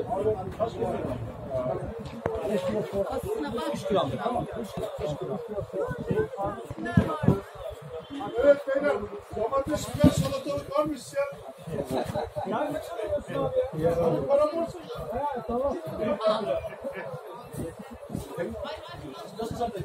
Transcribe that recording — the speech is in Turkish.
Evet beyler, domates, biber, salatalık var mı size? Para mı olsun? Tamam. Nasıl zaten?